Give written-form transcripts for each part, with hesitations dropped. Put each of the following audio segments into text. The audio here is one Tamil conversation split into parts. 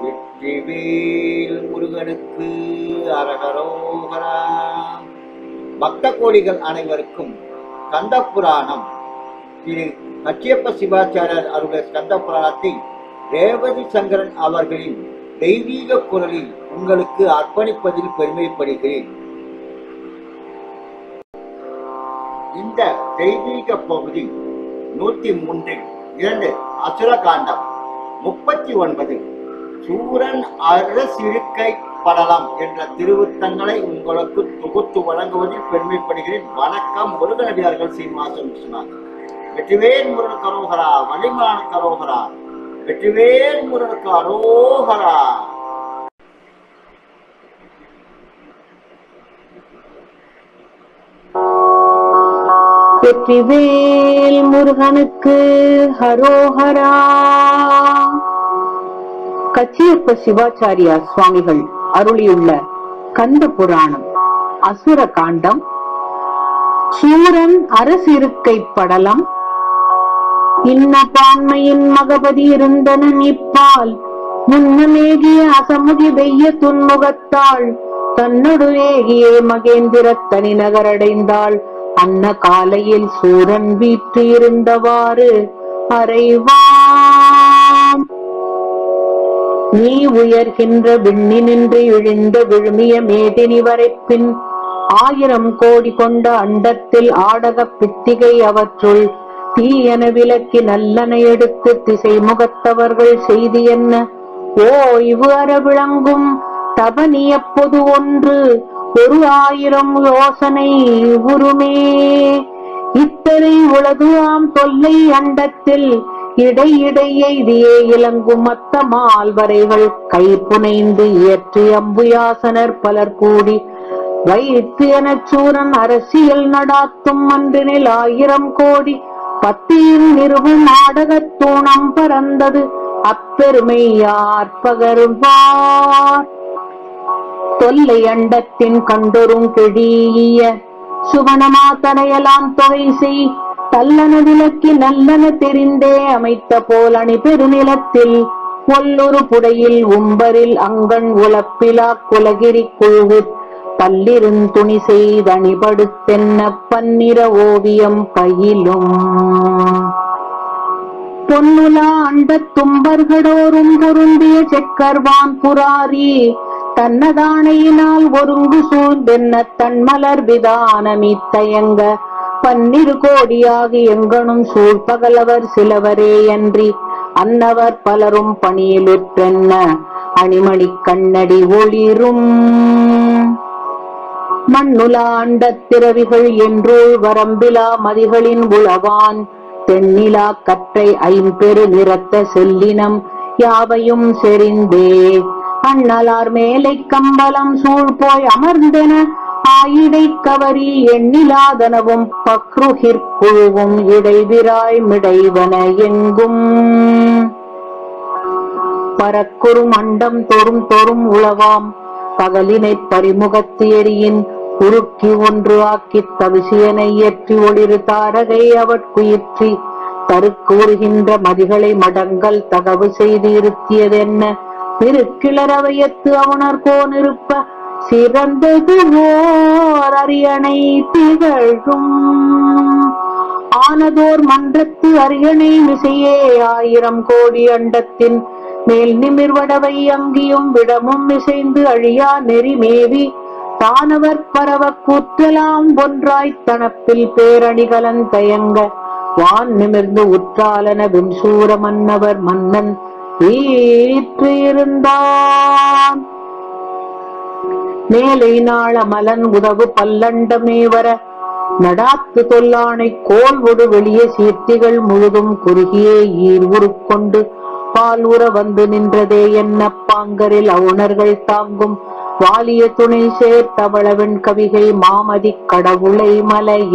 வெற்றிவேல் முருகனுக்கு அரகரோகரா. பக்த கோடிகள் அனைவருக்கும் ஸ்கந்த புராணம் திரு கச்சியப்ப சிவாச்சாரியர் அருளிய ஸ்கந்த புராணத்தை ரேவதி சங்கரன் அவர்களின் தெய்வீக குரலில் உங்களுக்கு அர்ப்பணிப்பதில் பெருமைப்படுகிறேன். இந்த தெய்வீக பகுதி 103 2 அசுர காண்டம் 39 சூரன் அரசிருக்கை படலம் என்ற திருவுத்தங்களை உங்களுக்கு தொகுத்து வழங்குவதில் பெருமைப்படுகிறேன். வணக்கம். முருகனடியார்கள் சீனிவாசன் விஸ்வநாதன். வெற்றிவேல் முருகனுக்கு அரோகரா, வலிமான கரோகரா. வெற்றிவேல் முருகனுக்கு அரோகரா. வெற்றிவேல் முருகனுக்கு ஹரோஹரா. கச்சியப்ப சிவாச்சாரியா சுவாமிகள் அருளியுள்ள ஸ்கந்த புராணம் அசுர காண்டம் சூரன் அரசிருக்கை படலம். இன்ன பான்மையின் மகபதி இருந்தனன் இப்பால் முன்னமேகிய அசமுகி வெய்ய துன்முகத்தாள் தன்னொடு ஏகியே மகேந்திர தனி நகரடைந்தாள். அன்ன காலையில் சூரன் வீற்று இருந்தவாறு அறைவாம். நீ உயர்கின்ற விண்ணினின்று இழிந்த விழுமிய மேதினி வரைப்பின் 1000 கோடி கொண்ட அண்டத்தில் ஆடக பித்திகை அவற்றுள் தீயன விலக்கி நல்லன எடுத்து திசை முகத்தவர்கள் செய்தி என்ன ஓய்வு அற விளங்கும் தபனிய பொது ஒன்று 1000 யோசனை உருமே. இத்தனை உலகுவாம் தொல்லை அண்டத்தில் இடையிடை எய்தியே இலங்கும் மத்த மால்வரைகள் கை புனைந்து இயற்றி அம்புயாசனர் பலர் கூடி வைத்து எனச் சூரன் அரசியல் நடாத்தும் அன்றினில் 1000 கோடி பத்தியின் நிறுவு நாடகத் தூணம் பறந்தது. அப்பெருமை யார் பகருவார்? தொல்லை அண்டத்தின் கண்டொரும் கெடிய சுவனமா தனையலாம் தொகை செய் தல்லன விளக்கி நல்லன தெரிந்தே அமைத்த போல் அணி பெருநிலத்தில் ஒல்லொரு புடையில் உம்பரில் அங்கண் உழப்பிலா குலகிரி குழுவு பல்லிருந் துணி செய்தணிபடுத்தென்ன பன்னிற ஓவியம் பயிலும். பொன்னுலா அண்டத் தும்பர்களோரும் பொருந்திய செக்கர்வான் புராரி தன்னதானையினால் ஒருங்கு சூழ்ந்தென்ன தன்மலர் விதானமித்தயங்க 12 கோடியாகி எங்கனும் சூழ்பகலவர் சிலவரே அன்றி அன்னவர் பலரும் பணியிலுற்றென்ன அணிமணி கண்ணடி ஒளிரும். மண்ணுலா அண்டத் திரவிகள் என்றுள் வரம்பிலா மதிகளின் உளவான் தென்னிலா கற்றை 5 நிறத்த செல்லினம் யாவையும் செறிந்தே அண்ணலார் மேலை கம்பலம் சூழ்போய் அமர்ந்தென ஆயிடை கவரி எண்ணிலாதனவும் பக்ருகிற்குழுவும் இடைவிராய் மிடைவன எங்கும். பரக்குறும் அண்டம் தொறும் தொறும் உளவாம் பகலினை பரிமுகத்து எரியின் உருக்கி ஒன்று ஆக்கித் தவிசியனை ஏற்றி ஒளிரு தாரகை அவட்குயிற்றி தருக்கூறுகின்ற மதிகளை மடங்கள் தகவு செய்து இருத்தியதென்ன திருக்கிளரவையத்து அவனர் கோனிருப்ப சிறந்தது ஓர் அரியணை திகழும். ஆனதோர் மன்றத்து அரியணை மிசையே 1000 கோடி அண்டத்தின் மேல் நிமிர்வடவை அங்கியும் விடமும் மிசைந்து அழியா நெறிமேவி தானவர் பரவ கூற்றலாம் ஒன்றாய் தனப்பில் பேரணிகலன் தயங்க வான் நிமிர்ந்து உற்றாலன விண்சூர மன்னவர் மன்னன் வீற்று இருந்தான். மேலை நாள மலன் உதவு பல்லண்டமே வர நடாத்து தொல்லானை கோல் ஒடு வெளிய சீர்த்திகள் முழுதும் குறுகியே ஈர் உருக்கொண்டு பால் உற வந்து நின்றதே என்ன பாங்கரில் அவுணர்கள் தாங்கும் வாலிய துணை சேர்த்தவளவன் கவிகை மாமதி கடவுளை மலைய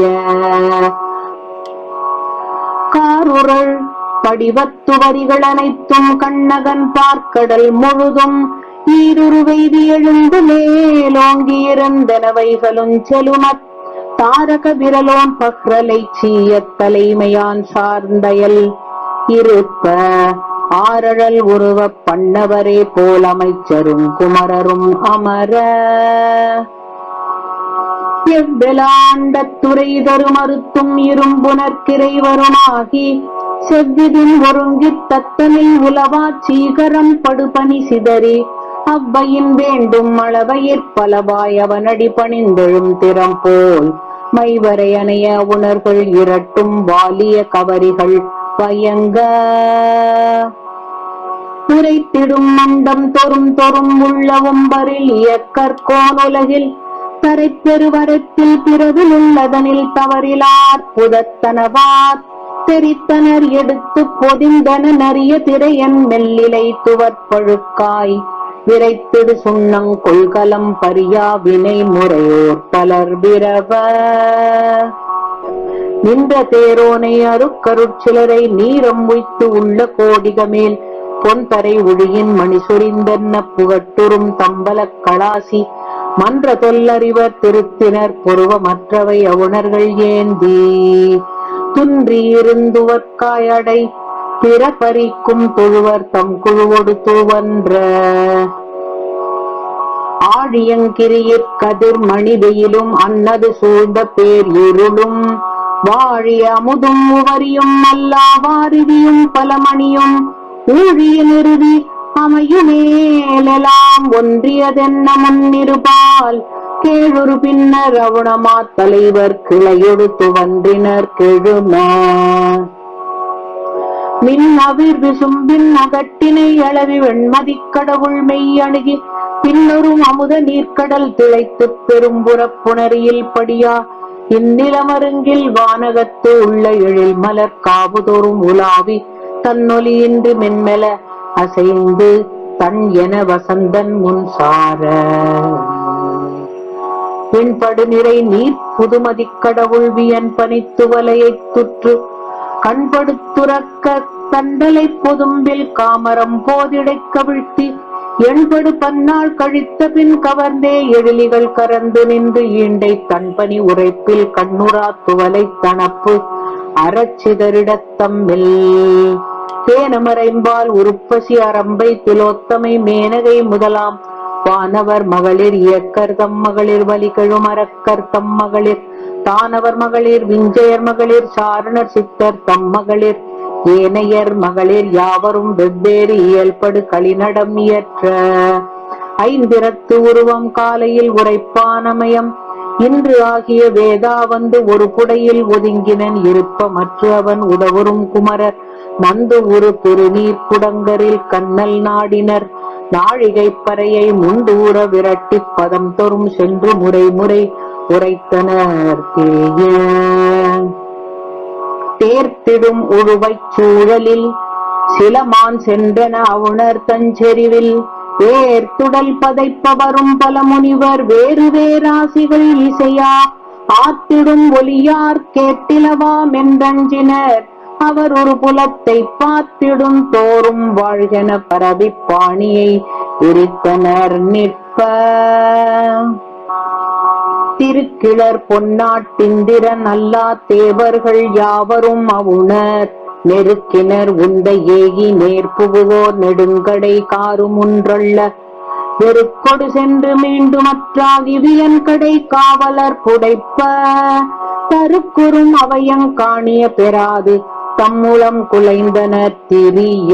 காருரள் படிவத்து வரிகள் அனைத்தும் கண்ணகன் பார்க்கடல் முழுதும் ஈருரு வெய்தி எழுந்து மேலோங்கி இருந்தனவைகளும் செலுமத் தாரக விரலோன் பக்ரலை சீய தலைமையான் சார்ந்தயல் இருப்ப ஆரழல் உருவப் பண்ணவரே போல் அமைச்சரும் குமரரும் அமர எவ்வெலாண்டத்துறை தருமறுத்தும் இரும்புணர்கிரை வருமாகி செவ்விதின் ஒருங்கித் தத்தனில் உலவா சீகரம் படுபனி சிதறி அவ்வையின் வேண்டும் அளவையிற் பலவாய் அவனடி பணிந்தெழும் திறம் போல் மைவரை அணைய உணர்கள் இரட்டும் வாலிய கவரிகள் பயங்க உரைத்திடும் மண்டம் தொறும் தொறும் உள்ளவும் பரில் இயக்கற்கோன் உலகில் தரைப்பெருவரத்தில் பிறவில் உள்ளதனில் தவறிலார் புதத்தனவார் தெரித்தனர் எடுத்து பொதிந்தன நறிய திரையன் மெல்லிலை துவற்பழுக்காய் விரைத்திடு சுண்ணங் கொள்கலம் பரியா வினை முறையோர் பலர் விரவ நின்ற தேரோனை அருக்கருட்சிலரை நீரம் உய்த்து உள்ள கோடிகமேல் பொன்தரை ஒழியின் மணி சொரிந்தன்ன புகட்டுறும் தம்பலக் களாசி மன்ற தொல்லறிவர் திருத்தினர் பொருவமற்றவை அவுணர்கள் ஏந்தி துன்றி இருந்துவர்காயடை பிற பறிக்கும் தொழுவர் தம் குழுவொடு துவன்ற ஆழியங்கிரியிற் கதிர் மணி வெயிலும் அன்னது சூழ்ந்த பேர் இருளும் வாழிய அமுதும் உவரியும் அல்லா வாரிதியும் பலமணியும் ஊழிய நிறுதி அமையுமேலெல்லாம் ஒன்றியதென்ன முன்னிருபால் கேழுரு பின்னர் அவுணமா தலைவர் கிளையொடு துவன்றினர் கெழும மின் அவிர் விசும்பின் அகட்டினை அளவி வெண்மதிக் கடவுள் மெய் அணுகி பின்னொரும் அமுத நீர்க்கடல் திளைத்துப் பெரும்புறப் புணரியில் படியா இந்நிலமருங்கில் வானகத்து உள்ள எழில் மலர் காவுதோறும் உலாவி தன்னொலியின்றி மென்மெல அசைந்து தன் என வசந்தன் முன் சார பின்படு நிறை நீர் புதுமதிக் கடவுள் வியன் பனித்து வலையைத் துற்று கண்படுத்துறக்க தண்டலை பொதும்பில் காமரம் போதிடைக் கவிழ்த்தி எண்படு பன்னாள் கழித்த பின் கவர்ந்தே எழிலிகள் கறந்து நின்று ஈண்டை தன்பனி உரைப்பில் கண்ணுரா துவலை தனப்பு அறச்சிதறிடத்தம்மில் தேனமரைம்பால் உருப்பசி அரம்பை திலோத்தமை மேனகை முதலாம் வானவர் மகளிர் இயக்கர் தம் மகளிர் வலிகழும் அரக்கர் தம் மகளிர் தானவர் மகளிர் விஞ்சையர் மகளிர் சாரணர் சித்தர் தம் மகளிர் ஏனையர் மகளிர் யாவரும் வெவ்வேறு இயல்படு களிநடம் இயற்ற ஐந்திரத்து உருவம் காலையில் உரைப்பானமயம் இன்று ஆகிய வேதா வந்து ஒரு புடையில் ஒதுங்கினன் இருப்ப மற்ற அவன் உதவுறும் குமரர் நந்து ஒரு பெருநீர் குடங்கரில் கண்ணல் நாடினர் நாழிகை பறையை முண்டூர விரட்டி பதம் தொறும் சென்று முறை முறை உரைத்தனர் தேர்த்திடும் உருவைச் சூழலில் சிலமான் சென்றன அவுணர் தஞ்செறிவில் வேர்த்துடல் பதைப்பவரும் பல முனிவர் வேறு வேறாசிகள் இசையா ஆத்திடும் ஒலியார் கேட்டிலவாம் என்றஞ்சினர் அவர் ஒரு புலத்தை பார்த்திடும் தோறும் வாழ்கென பரவி பாணியை விரித்தனர் நிற்ப திருக்கிளர் பொன்னாட்டிந்திரன் அல்லா தேவர்கள் யாவரும் அவுணர் நெருக்கினர் உந்த ஏகி நேர்புகுவோர் நெடுங்கடை காருமுன்றள்ள வெறுக்கொடு சென்று மீண்டுமற்றாகி வியன்கடை காவலர் புடைப்ப தருக்குறும் அவையங்காணிய பெறாது தம்முளம் குலைந்தனர் திரிய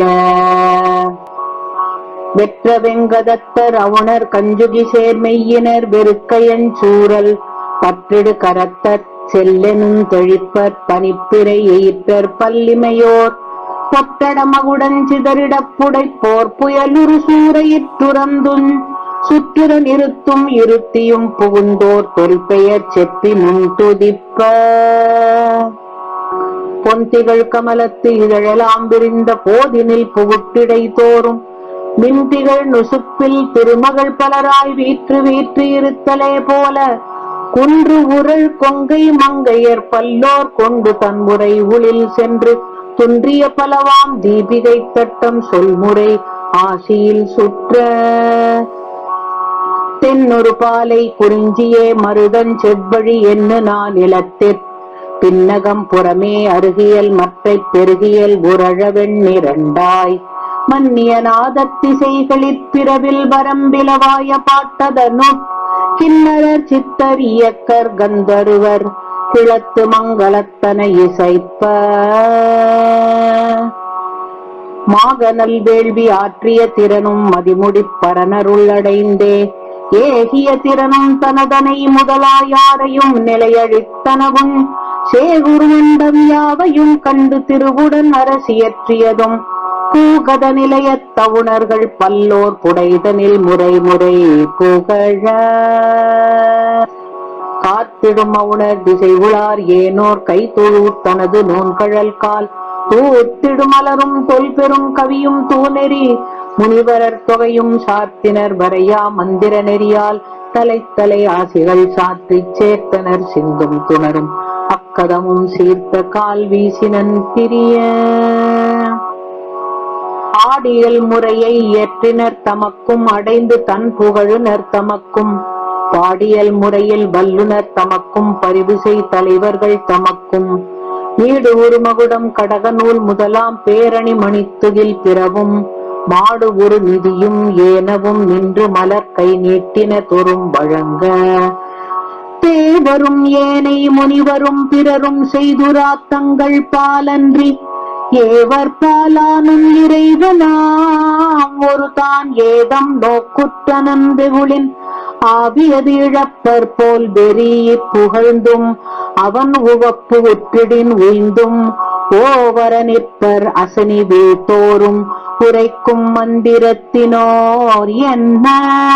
வெற்ற வெங்கதத்தர் அவுணர் கஞ்சுகி சேர்மெய்யினர் வெறுக்கையன் சூரல் பற்றிடு கரத்தற் செல்லெனும் தெழிப்பற் பனிப்பிரை எயிற்றற் பல்லிமையோர் பொட்டட மகுடன் சிதறிடப்புடைப்போர் புயலுரு சூறையிற்றுறந்தும் சுற்றுர நிறுத்தும் இருத்தியும் புகுந்தோர் தொல்பெயர் செப்பி முன் துதிப்ப பொந்திகள் கமலத்து இதழலாம் விரிந்த போதினில் புகுட்டிடை தோறும் மின்திகள் நுசுப்பில் திருமகள் பலராய் வீற்று வீற்று இருத்தலே போல குன்று உரள் கொங்கை மங்கையர் பல்லோர் கொண்டு தன்முறை உளில் சென்று துன்றிய பலவாம் தீபிகை தட்டம் சொல்முறை ஆசியில் சுற்ற தென்னொரு பாலை குறிஞ்சியே மருதன் செவ்வழி என்ன நான் இலத்திற் பின்னகம் புறமே அருகியல் மற்றை பெருகியல் உரழவெண் இரண்டாய் மன்னிய நாதத்திசைகளிற் பிறவில் வரம்பிலவாய பாட்டதனுட் கிண்ணரர் சித்தர் இயக்கர் கந்தருவர் கிழத்து மங்களத்தனை இசைப்ப மாகனல் வேள்வி ஆற்றிய திறனும் மதிமுடிப் பரனருள்ளடைந்தே ஏகிய திறனும் தனதனை முதலாயாரையும் நிலையழித்தனவும் சேகுருமண்டம் யாவையும் கண்டு திருவுடன் அரசியற்றியதும் பூகத நிலையத் தவுணர்கள் பல்லோர் புடைதனில் முறை முறை புகழ காத்திடும் அவுணர் திசை உளார் ஏனோர் கை தொழு தனது நோன்கழல் கால் தூத்திடும் மலரும் தொல்பெரும் கவியும் தூநெறி முனிவரர் தொகையும் சாத்தினர் வரையா மந்திர நெறியால் தலை தலை ஆசிகள் சாற்றிச் சேர்த்தனர் சிந்தும் துணரும் அக்கதமும் சீர்த்த கால் வீசினன் பிரிய ஆடியல் முறையை இயற்றினர் தமக்கும் அடைந்து தன் புகழுனர் தமக்கும் பாடியல் முறையில் வல்லுனர் தமக்கும் பரிவுசை தலைவர்கள் தமக்கும் வீடு ஒரு மகுடம் கடகநூல் முதலாம் பேரணி மணித்துகில் பிறவும் மாடு ஒரு நிதியும் ஏனவும் நின்று மலர் கை நீட்டின தொறும் வழங்க தேவரும் ஏனை முனிவரும் பிறரும் செய்துரா தங்கள் பாலன்றி ஏவர் பாலானும் இறைவனாம் ஒரு தான் ஏதம் நோக்குற்றனன் வெகுளின் ஆவியது இழப்பர் போல் வெறி புகழ்ந்தும் அவன் உவப்பு உற்றிடின் உய்ந்தும் ஓவர நிற்பர் அசனி வீழ்த்தோறும் உரைக்கும் மந்திரத்தினோர் என்ன.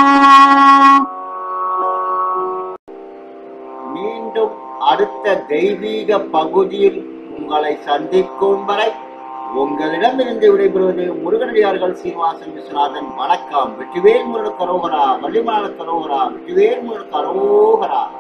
மீண்டும் அடுத்த தெய்வீக பகுதியில் உங்களை சந்திக்கும் வரை உங்களிடமிருந்து விடைபெறுவது முருகனடியார்கள் சீனிவாசன் விஸ்வநாதன். வணக்கம். வெற்றிவேல் முருகன் கரோகரா, வள்ளிமலாள கரோகரா, வெற்றிவேல் முருகன் கரோகரா.